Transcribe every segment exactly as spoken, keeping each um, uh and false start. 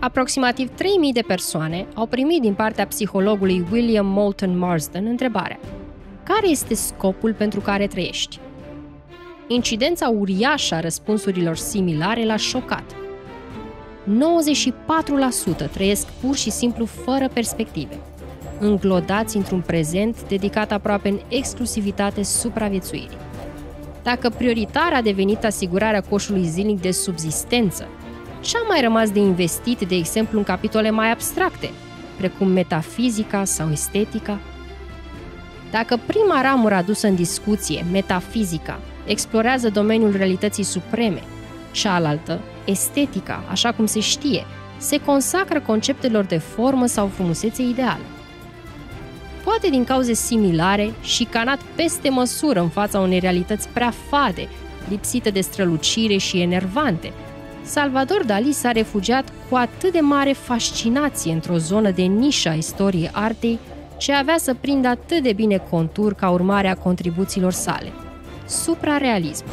Aproximativ trei mii de persoane au primit din partea psihologului William Moulton Marsden întrebarea: care este scopul pentru care trăiești? Incidența uriașă a răspunsurilor similare l-a șocat. nouăzeci și patru la sută trăiesc pur și simplu fără perspective, înglodați într-un prezent dedicat aproape în exclusivitate supraviețuirii. Dacă prioritar a devenit asigurarea coșului zilnic de subzistență, ce-a mai rămas de investit, de exemplu, în capitole mai abstracte, precum metafizica sau estetica? Dacă prima ramură adusă în discuție, metafizica, explorează domeniul realității supreme, cealaltă, estetica, așa cum se știe, se consacră conceptelor de formă sau frumusețe ideală. Poate din cauze similare, șicanat peste măsură în fața unei realități prea fade, lipsite de strălucire și enervante, Salvador Dalí s-a refugiat cu atât de mare fascinație într-o zonă de nișă a istoriei artei, ce avea să prindă atât de bine contur ca urmare a contribuțiilor sale: suprarealism.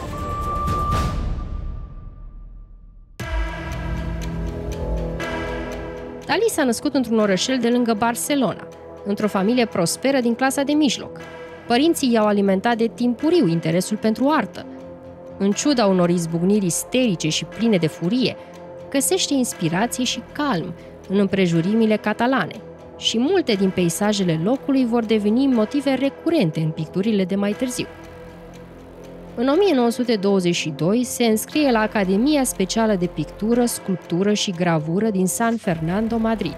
Dalí s-a născut într-un orășel de lângă Barcelona, într-o familie prosperă din clasa de mijloc. Părinții i-au alimentat de timpuriu interesul pentru artă. În ciuda unor izbucniri isterice și pline de furie, găsește inspirație și calm în împrejurimile catalane și multe din peisajele locului vor deveni motive recurente în picturile de mai târziu. În o mie nouă sute douăzeci și doi se înscrie la Academia Specială de Pictură, Sculptură și Gravură din San Fernando, Madrid.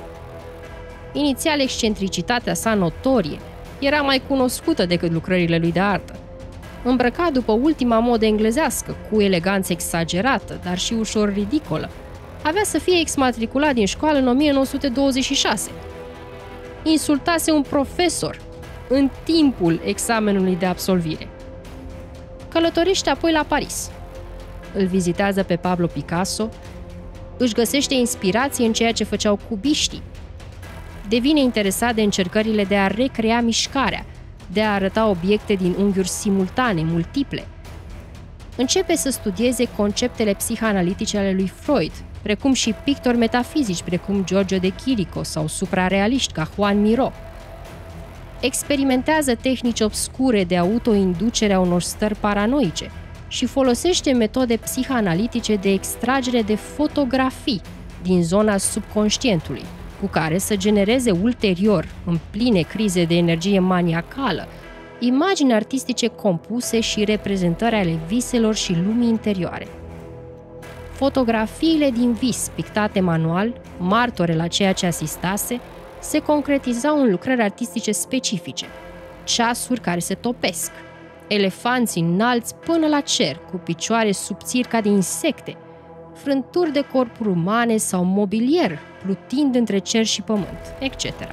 Inițial, excentricitatea sa notorie era mai cunoscută decât lucrările lui de artă. Îmbrăcat după ultima modă englezească, cu eleganță exagerată, dar și ușor ridicolă, avea să fie exmatriculat din școală în o mie nouă sute douăzeci și șase. Insultase un profesor în timpul examenului de absolvire. Călătorește apoi la Paris. Îl vizitează pe Pablo Picasso, își găsește inspirație în ceea ce făceau cubiștii. Devine interesat de încercările de a recrea mișcarea, de a arăta obiecte din unghiuri simultane, multiple. Începe să studieze conceptele psihanalitice ale lui Freud, precum și pictori metafizici precum Giorgio de Chirico sau suprarealiști ca Juan Miró. Experimentează tehnici obscure de autoinducere a unor stări paranoice și folosește metode psihanalitice de extragere de fotografii din zona subconștientului, cu care să genereze ulterior, în pline crize de energie maniacală, imagini artistice compuse și reprezentări ale viselor și lumii interioare. Fotografiile din vis, pictate manual, martore la ceea ce asistase, se concretizau în lucrări artistice specifice: ceasuri care se topesc, elefanți înalți până la cer, cu picioare subțiri ca de insecte, frânturi de corpuri umane sau mobilier plutind între cer și pământ, et cetera.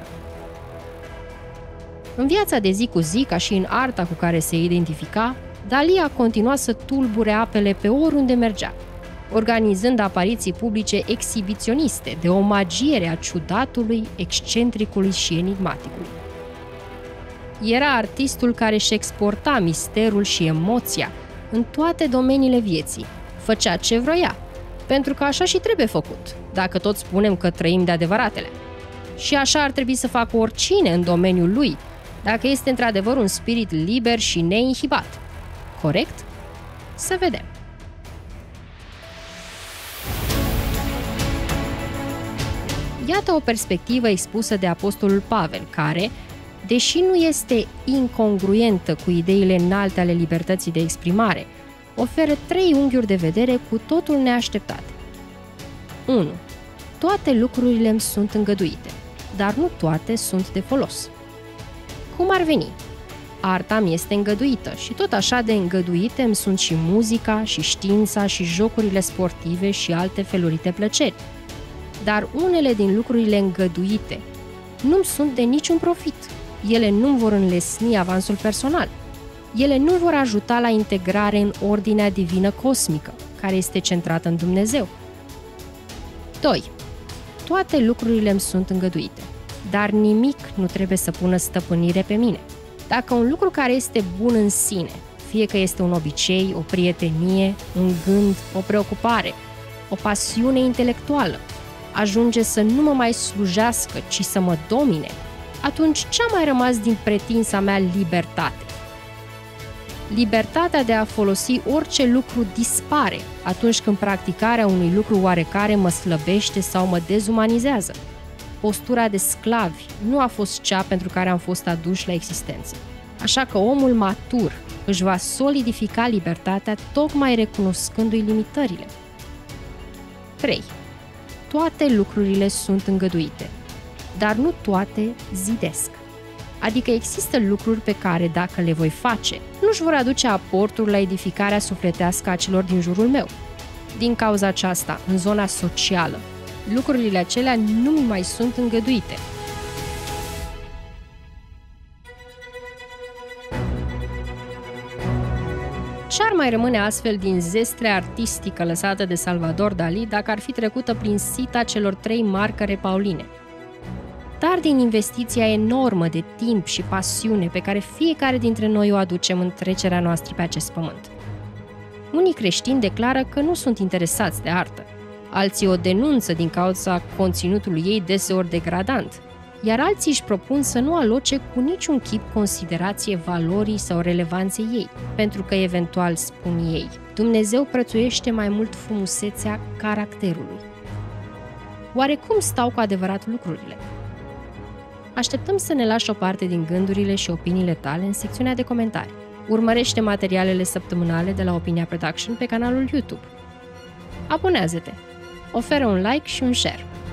În viața de zi cu zi, ca și în arta cu care se identifica, Dalí a continuat să tulbure apele pe oriunde mergea, organizând apariții publice exhibiționiste de omagiere a ciudatului, excentricului și enigmaticului. Era artistul care își exporta misterul și emoția în toate domeniile vieții, făcea ce vroia, pentru că așa și trebuie făcut, dacă tot spunem că trăim de adevăratele. Și așa ar trebui să facă oricine în domeniul lui, dacă este într-adevăr un spirit liber și neinhibat. Corect? Să vedem. Iată o perspectivă expusă de apostolul Pavel, care, deși nu este incongruentă cu ideile înalte ale libertății de exprimare, oferă trei unghiuri de vedere cu totul neașteptate. unu. Toate lucrurile îmi sunt îngăduite, dar nu toate sunt de folos. Cum ar veni? Arta mi este îngăduită și tot așa de îngăduite îmi sunt și muzica, și știința, și jocurile sportive și alte felurite plăceri. Dar unele din lucrurile îngăduite nu-mi sunt de niciun profit. Ele nu-mi vor înlesni avansul personal. Ele nu vor ajuta la integrare în ordinea divină cosmică, care este centrată în Dumnezeu. doi. Toate lucrurile îmi sunt îngăduite, dar nimic nu trebuie să pună stăpânire pe mine. Dacă un lucru care este bun în sine, fie că este un obicei, o prietenie, un gând, o preocupare, o pasiune intelectuală, ajunge să nu mă mai slujească, ci să mă domine, atunci ce-a mai rămas din pretinsa mea libertate? Libertatea de a folosi orice lucru dispare atunci când practicarea unui lucru oarecare mă slăbește sau mă dezumanizează. Postura de sclavi nu a fost cea pentru care am fost aduși la existență. Așa că omul matur își va solidifica libertatea tocmai recunoscându-i limitările. trei. Toate lucrurile sunt îngăduite, dar nu toate zidesc. Adică există lucruri pe care, dacă le voi face, nu-și vor aduce aportul la edificarea sufletească a celor din jurul meu. Din cauza aceasta, în zona socială, lucrurile acelea nu mi mai sunt îngăduite. Ce-ar mai rămâne astfel din zestrea artistică lăsată de Salvador Dalí dacă ar fi trecută prin sita celor trei marcăre pauline? Dar din investiția enormă de timp și pasiune pe care fiecare dintre noi o aducem în trecerea noastră pe acest pământ. Unii creștini declară că nu sunt interesați de artă, alții o denunță din cauza conținutului ei deseori degradant, iar alții își propun să nu aloce cu niciun chip considerație valorii sau relevanței ei, pentru că eventual, spun ei, Dumnezeu prețuiește mai mult frumusețea caracterului. Oare cum stau cu adevărat lucrurile? Așteptăm să ne lași o parte din gândurile și opiniile tale în secțiunea de comentarii. Urmărește materialele săptămânale de la Opinia Production pe canalul YouTube. Abonează-te! Oferă un like și un share.